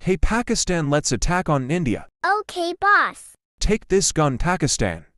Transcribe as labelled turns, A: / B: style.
A: Hey Pakistan, let's attack on India.
B: Okay, boss.
A: Take this gun, Pakistan.